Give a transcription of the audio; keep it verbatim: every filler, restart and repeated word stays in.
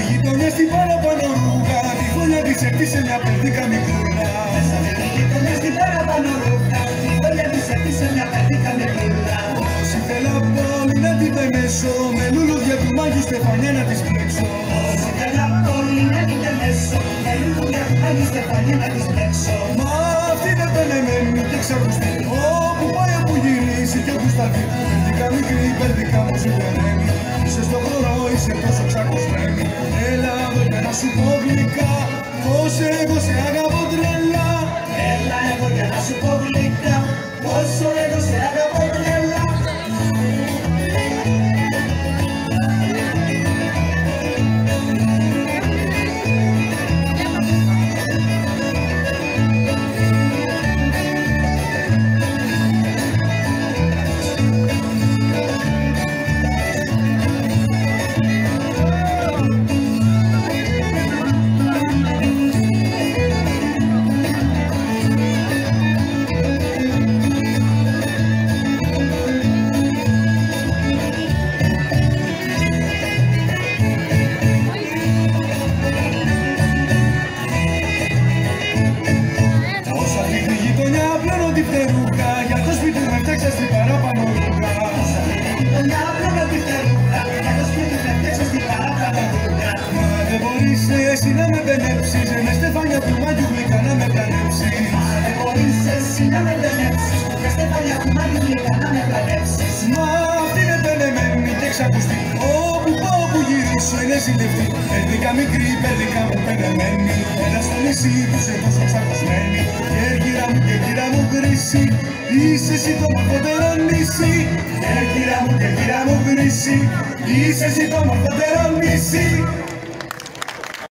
γειτονιά στην παραπάνω ρούχα, τη φωλιά της έκτισε μια παιδίκα μικρούλα. Μέσα από τη γειτονιά στην παραπάνω ρούχα, τη φωλιά της έκτισε μια παιδίκα μικρούλα. Ως ήθελα πολύ να την πενέσω, με λουλούδια του Μάγιου Στεφανιά να της πλέξω. Ως ήθελα πολύ να την πενέσω, με λουλούδια του Μάγιου Στεφανιά να της πλέξω. Μα αυτή δεν πενεμένη και ξακουστεί, όπου πάει όπου γυρίσει και όπου σταθεί. Παιδίκα μικρή, παιδίκα μου συμπεραίνει, είσαι στο χώρο, είσαι τόσο ξακουσμένη. Έλα εδώ για να σου πω γλυκά, πως εγώ σε αγαπώ τρελά. Έλα εδώ για να σου πω γλυκά, πόσο εγώ σε αγαπώ τρελά. Πλένω τη φτερούχα, για το σπίτι με φτιάξα στην παράπανω ρούχα. Όσα τη γειτονιά πλένω τη φτερούχα, για το σπίτι με φτιάξα στην παράπανω ρούχα. Μα δεν μπορείς εσύ να με πενέψεις, με στεφάνια του Μάγιου γλυκά να με πλανέψεις. Μα δεν μπορείς εσύ να με πενέψεις, με στεφάνια του Μάγιου γλυκά να με πλανέψεις. Μα αυτή είναι πενεμένη και ξακουστεί, όπου πάω που γυρίσω είναι ζηλευτή. Παιδίκα μικρή, παιδίκα μου πενεμένη, έλα στο νησί που σε τόσο ξακουσμένη. Κέρκυρα μου, κέρκυρα μου χρυσή, είσαι εσύ το μορφωτερό νησί. Κέρκυρα μου, κέρκυρα μου χρυσή, είσαι εσύ το μορφωτερό νησί.